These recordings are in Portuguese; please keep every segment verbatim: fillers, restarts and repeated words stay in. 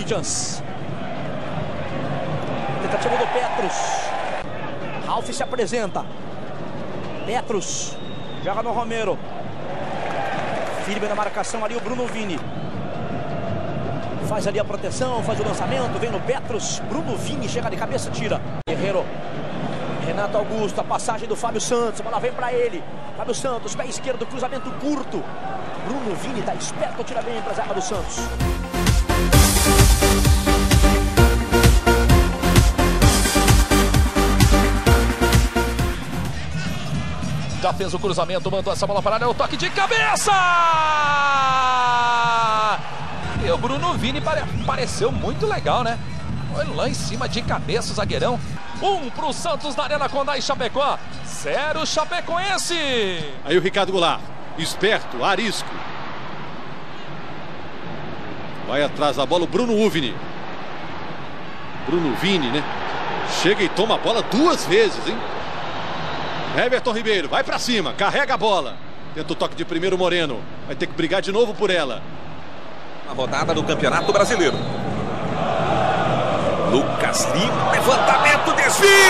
Corinthians. Tentativa do Petros. Ralf se apresenta. Petros joga no Romero. Firme na marcação ali o Bruno Vini. Faz ali a proteção, faz o lançamento, vem no Petros. Bruno Vini chega de cabeça, tira. Guerreiro. Renato Augusto, a passagem do Fábio Santos. A bola vem para ele. Fábio Santos, pé esquerdo, cruzamento curto. Bruno Vini tá esperto, tira bem para a zaga do Santos. Já fez o cruzamento, mandou essa bola para área, é o toque de cabeça! E o Bruno Vini pare... pareceu muito legal, né? Foi lá em cima de cabeça o zagueirão. Um pro Santos na Arena Condá e Chapecó. Zero Chapecoense. Aí o Ricardo Goulart, esperto, arisco. Vai atrás da bola o Bruno Uvini. Bruno Vini, né? Chega e toma a bola duas vezes, hein? Everton Ribeiro, vai pra cima, carrega a bola. Tenta o toque de primeiro Moreno. Vai ter que brigar de novo por ela. A rodada do Campeonato Brasileiro. Lucas Lima, levantamento, desvio!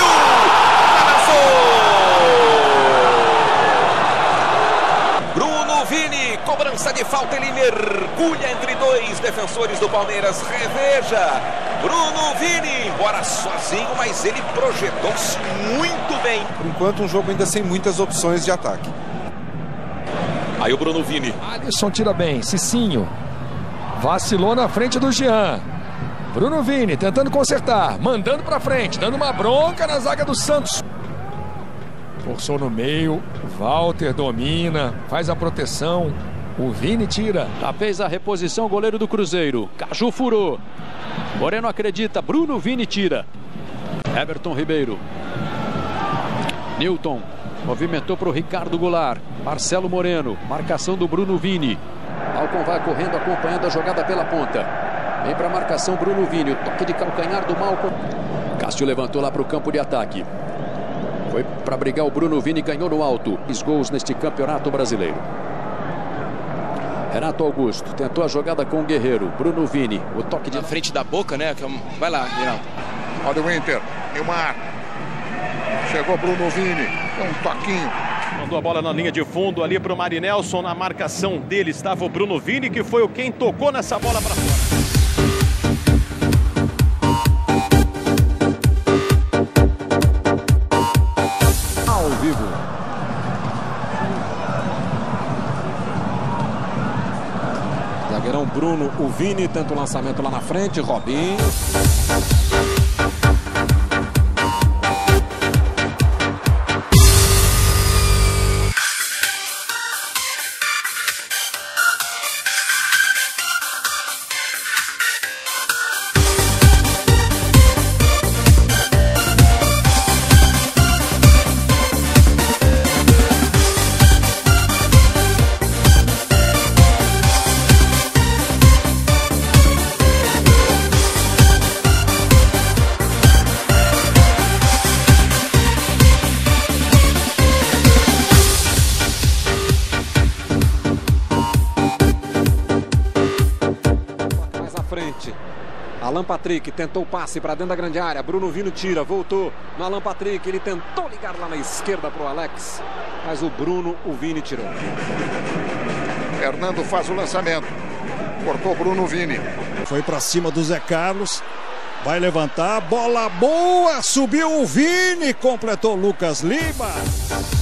Bruno Vini, cobrança de falta, ele mergulha entre dois defensores do Palmeiras. Reveja, Bruno Vini, embora sozinho, mas ele projetou-se muito bem. Por enquanto, um jogo ainda sem muitas opções de ataque. Aí o Bruno Vini. Alisson tira bem, Cicinho. Vacilou na frente do Jean. Bruno Vini tentando consertar, mandando pra frente, dando uma bronca na zaga do Santos. Forçou no meio, Walter domina, faz a proteção, o Vini tira. Já fez a reposição, goleiro do Cruzeiro. Caju furou. Moreno acredita, Bruno Vini tira. Everton Ribeiro. Newton movimentou para o Ricardo Goulart. Marcelo Moreno, marcação do Bruno Vini. Alcon vai correndo, acompanhando a jogada pela ponta. Vem para a marcação Bruno Vini, o toque de calcanhar do Malcom. Cássio levantou lá para o campo de ataque. Foi para brigar o Bruno Vini, ganhou no alto. Os gols neste Campeonato Brasileiro. Renato Augusto tentou a jogada com o Guerreiro. Bruno Vini, o toque de... Na frente da boca, né? Vai lá, Renato. Olha o Inter, Neymar. Chegou Bruno Vini, um toquinho. Mandou a bola na linha de fundo ali para o Marinelson. Na marcação dele estava o Bruno Vini, que foi o quem tocou nessa bola para fora. Ao vivo. Zagueirão Bruno, o Vini tenta o lançamento lá na frente, Robinho. Alan Patrick tentou o passe para dentro da grande área. Bruno Vini tira, voltou no Alan Patrick. Ele tentou ligar lá na esquerda para o Alex. Mas o Bruno, o Vini tirou. Fernando faz o lançamento. Cortou Bruno Vini. Foi para cima do Zé Carlos. Vai levantar. Bola boa. Subiu o Vini. Completou Lucas Lima.